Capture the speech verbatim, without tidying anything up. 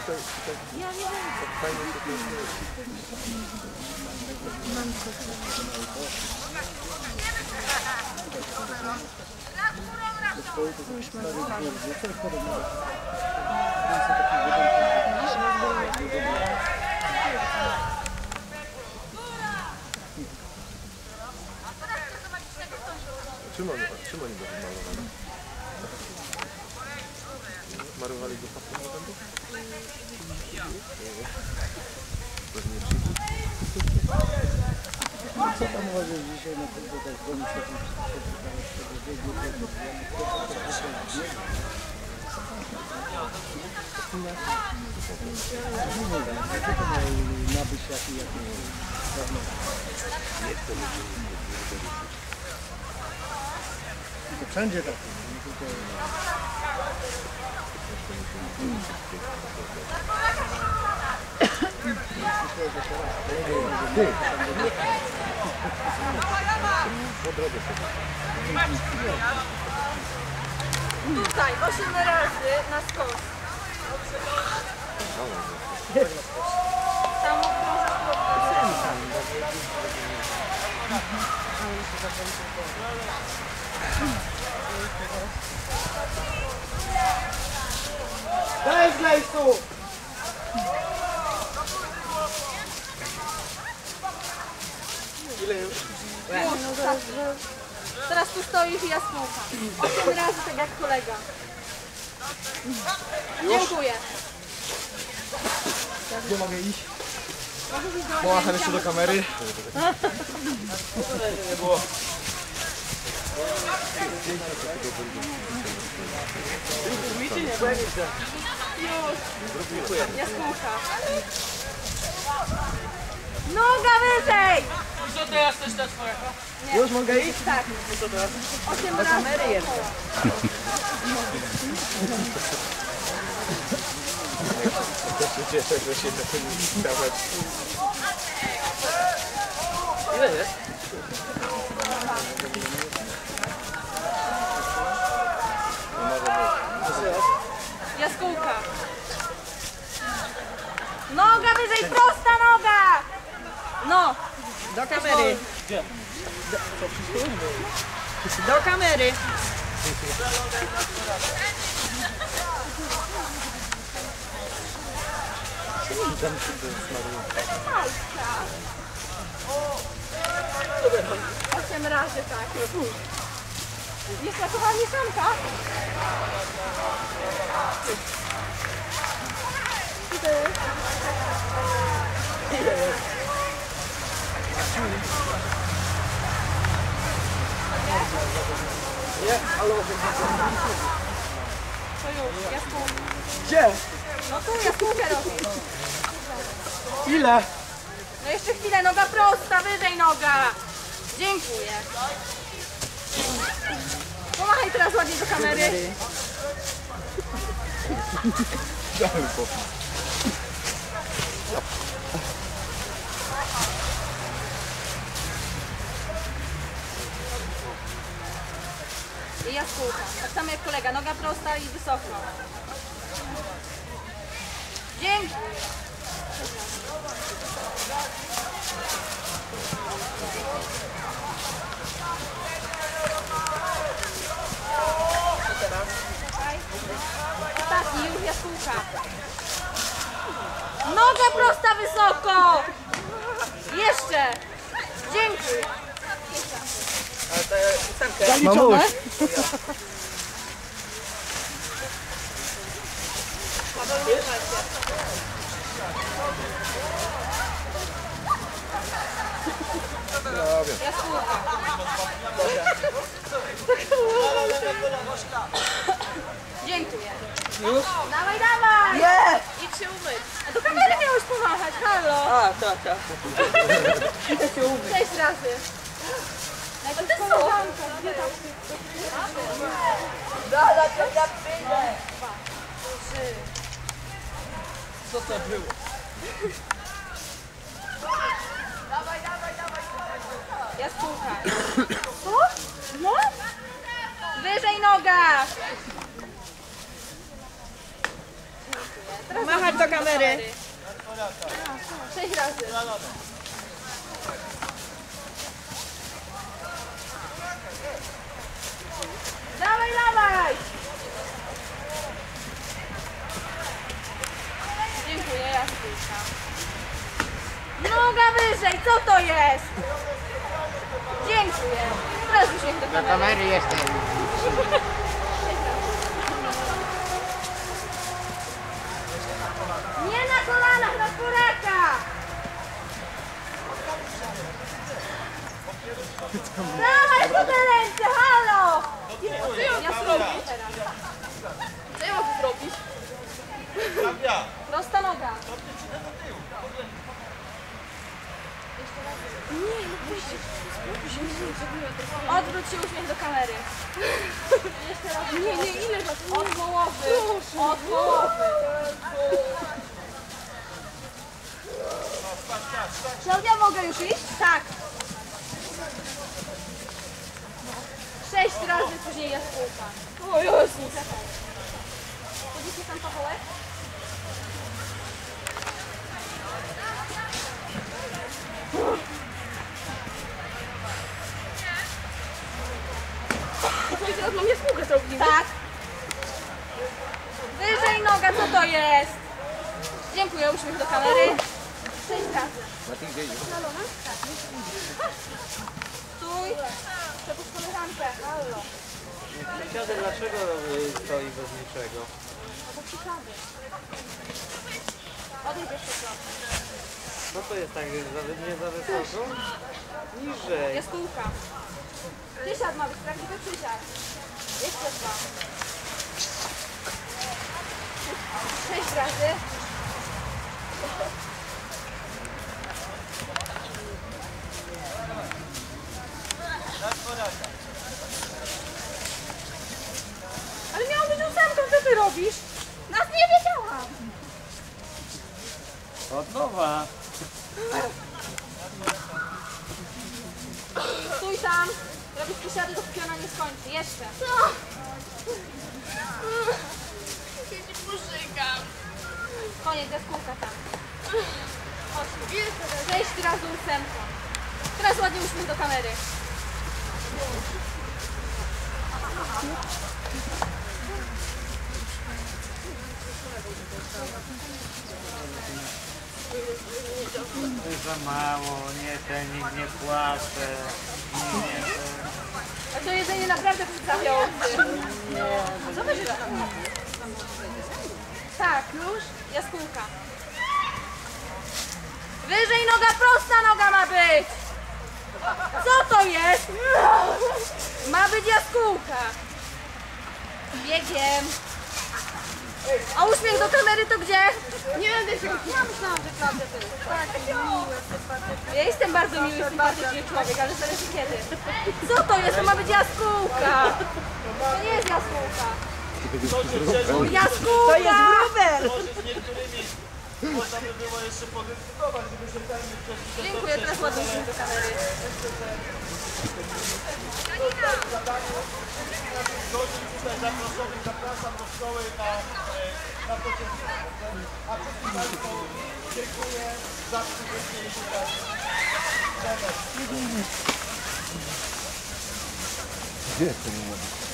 tutaj, tutaj. Ja nie wiem. Fajnie się to Mam coś. Już mam wypadek. Czym oni, czym oni będą malowali? Malowali go pasem do zębów? Pewnie Co tam uważasz dzisiaj na tym, że tak wolno się tym nabyć jaki jak dawno. To wszędzie tak. Tutaj osiem razy na skos. Tam Daj z lejsu! ile już? Teraz tu stoisz i ja słucham. Osiem razy tak jak kolega. Dziękuję. Gdzie mogę iść? Pomacham jeszcze do kamery. Nie było. Już. Ja słucham. Noga wyżej! Co teraz też ta twoja? Już mogę iść? Tak. Osiem razy. Kamery jest. Cieszę, że się dawać. Ile jest? Jaskółka. Noga wyżej, prosta noga! No. Do kamery. Do kamery. Osiem razy tak. Jest takowa mieszanka? Nie, ale To już, jaskółka. gdzie? No tu jaskółkę robisz. Ile? No jeszcze chwilę, noga prosta, wyżej noga. Dziękuję. Pomachaj teraz ładnie do kamery. I jaskółka. Tak samo jak kolega, noga prosta i wysoko. Dzięki. Ostatni, już jaskółka. Noga prosta wysoko. Jeszcze. Dziękuję. Ale to ósemkę. Zaliczone? Jaskółka. Dziękuję. Już? Dawaj, dawaj! Nie! Idź się umyć. A do kamery miałeś pomachać, halo! A, tak, tak. Idę się umyć. Sześć razy. A ty są? Gdzie tam? Zaraz, to ja przyjdę. Trzy. Co to było? Jaskółka. Co? No? Wyżej noga! Teraz Machać do kamery. Sześć razy. Dawaj, dawaj! Dziękuję, Jaskółka. Noga wyżej, co to jest? Dziękuję. Teraz uśmiech do kamery. Kamery jestem. Nie na kolanach, na czworaka! Dawaj po te ręce, halo! Co ja zrobię teraz? Co ja mogę zrobić? Prosta noga. Nie, no wyjście. Odwróć się, uśmiech do kamery. Jeszcze raz. Nie, nie, ile was? Od połowy. Od połowy. Klaudia, mogę już iść? Tak. Sześć razy później jaskółka. O Jezus. Chodzicie tam pachołek? I teraz mam jaskółkę zrobić. Tak. Wyżej noga, co to jest? Dziękuję, uśmiech do kamery. Sześć razy. Na tym gdzie idziesz? Stój. Przepuść koleżankę. Halo. Dziadę, dlaczego stoi bez niczego? No bo przykłady. Odejdź jeszcze trochę. No to jest tak, że za, nie za wysoko? Niżej. Jaskółka. Przysiad ma być, prawdziwy przysiad. Jeszcze dwa. Sześć razy. Ale miałam być ósemką, co ty robisz? Nas nie wiedziałam. Od nowa. Stój tam. Robisz przysiady, dopóki ona nie skończy. Jeszcze. Co? Ja ci pożygam. Koniec, jaskółka tam. Chodź. Sześć razy ósemką. Teraz ładnie uśmiech do kamery. To jest za mało, nie ten, nikt nie płacze. Nie, nie, ten. A to jedzenie naprawdę przedstawiające. Co będziesz robił? Tak, już? Jaskółka. Wyżej noga, prosta noga ma być! Co to jest? Ma być jaskółka. Biegiem. A uśmiech do kamery to gdzie? Nie będę się... Ja myślałam, że Klaudia to jest taki miły. Ja jestem bardzo miły, sympatyczny człowiek, ale zależy kiedy. Co to jest? To ma być jaskółka. To nie jest jaskółka. O, jaskółka! To jest wróbel. Może z niektórymi można by było jeszcze podyskutować, żeby się ten Dziękuję, teraz ładnie uśmiech do kamery. godzin tutaj zaproszonych zapraszam do szkoły na, na pociąg. A wszystkim Państwu dziękuję za przybycie tutaj. Gdzie jest ten numer?